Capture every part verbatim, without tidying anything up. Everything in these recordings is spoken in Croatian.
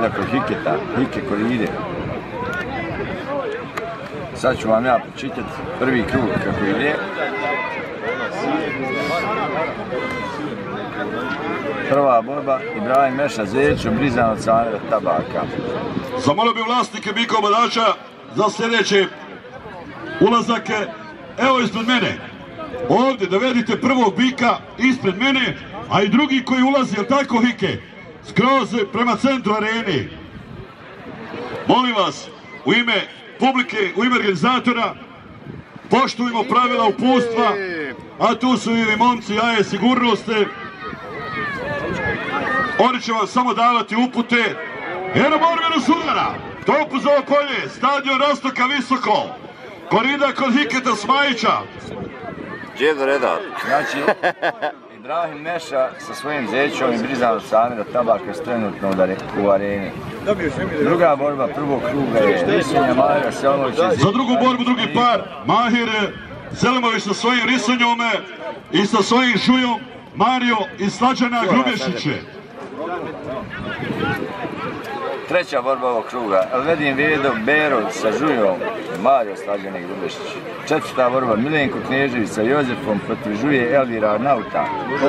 pobjeda kod Hiketa, Hike Koride. Sad ću vam ja pročitati prvi krug kako ide. Prva borba, Ibrahim Meša Zećo, Brizan od Sanera Tabaka. Zamolio bi vlasnike bika obadača za sljedeće ulazake. Evo ispred mene. Ovdje da vedite prvog bika ispred mene, a i drugi koji ulazi, jel tako Hike? Skroz prema centru arene. Molim vas, u ime publike, u ime organizatora, poštujemo pravila uputstva, a tu su i momci jaje sigurnosti. Oni će vam samo davati upute. Eno borbeno sudara, topu za ovo polje, stadion Rastoka visoko, korida kod Hiketa Smajića. Djedo redar. Znači, Ibrahim Meša sa svojim Zećom i Brizan od Sanera Tabaka je trenutno u areni. Druga borba prvog kruga je Risunja Mahir Selimović. Za drugu borbu drugi par, Mahir Selimović sa svojim Risunjom i sa svojim Žujom, Mario i Slađana Grubešiće. Treća borba ovog kruga, Elvedin Vedo Bero sa Žujom, Mario Slađana Grubešić. Četvrta borba, Milenko Knežević sa Jozefom protiv Žuje Elvira Nauta.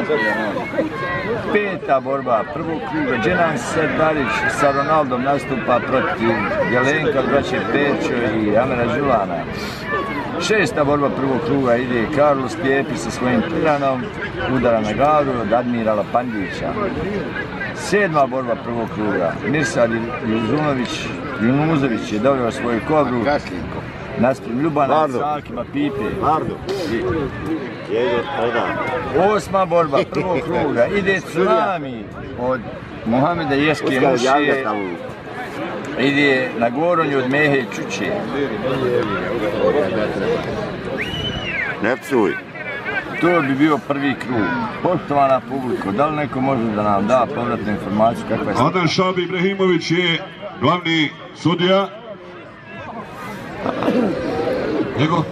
Peta borba prvog kruga, Dženan Serdarić sa Ronaldom nastupa protiv Jelenka braće Pećo i Amera Žulana. Šesta borba prvog kruga ide Carlos Pijepi sa svojim Piranom, udara na glavu od Admirala Pandića. Sedma borba prvog kruga, Mirsad Junuzović je doveo svoju kobru naspred Ljubana Sakima Pipe. Osma borba prvog kruga, ide Tsunami od Mohameda Ješke Mušije, ide na Goronju od Mehe Čuče. Ne psuj. To bi bio prvi krug. Poštovana publiko, da li neko može da nam da povratnu informaciju kakva je... Adnan Šabi Ibrahimović je glavni sudija. Nego?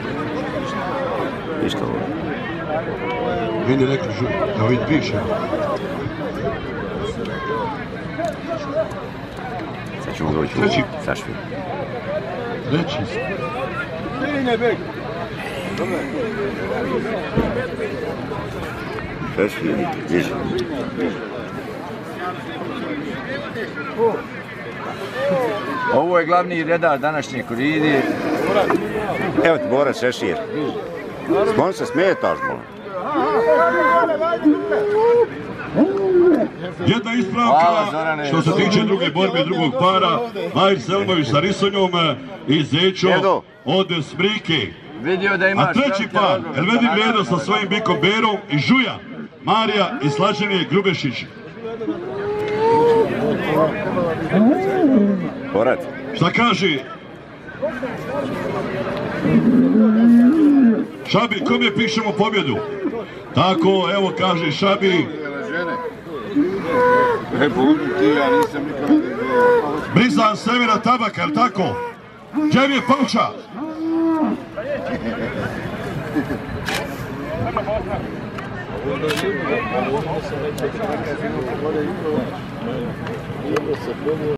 Ništa ovo. Meni rekli žuj, da vidi piše. Sad ćemo doći u Sašvi. Treći. Sašvi, niže. Ovo je glavni redar današnje koride. Evo ti Bora Šešir. Spon se smetaš, molim. Jedna ispravka što se tiče druge borbe drugog para, Mahir Selimović sa Risunjom i Zećo od Smrike. A treći par, Elvedin Vedo sa svojim bikom Berom i Žuja, Marija i Slađane Grubešić. Porat. Šta kaže? Šabi, kome pišemo pobjedu? Tako, evo kaže Šabi. Brizan Severa Tabaka, jel tako? Gdje je Pauča?